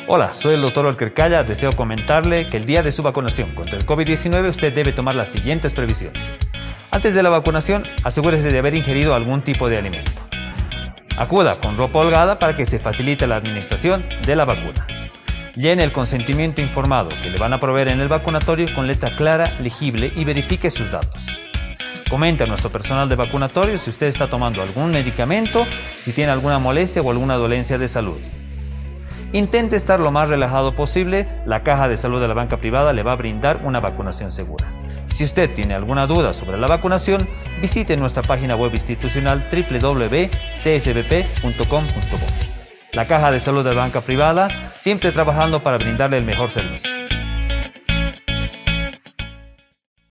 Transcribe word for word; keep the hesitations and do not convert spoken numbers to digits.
Hola, soy el doctor Walker Calla. Deseo comentarle que el día de su vacunación contra el COVID diecinueve usted debe tomar las siguientes previsiones. Antes de la vacunación, asegúrese de haber ingerido algún tipo de alimento. Acuda con ropa holgada para que se facilite la administración de la vacuna. Llene el consentimiento informado que le van a proveer en el vacunatorio con letra clara, legible y verifique sus datos. Comente a nuestro personal de vacunatorio si usted está tomando algún medicamento, si tiene alguna molestia o alguna dolencia de salud. Intente estar lo más relajado posible. La Caja de Salud de la Banca Privada le va a brindar una vacunación segura. Si usted tiene alguna duda sobre la vacunación, visite nuestra página web institucional w w w punto c s b p punto com punto bo. La Caja de Salud de la Banca Privada, siempre trabajando para brindarle el mejor servicio.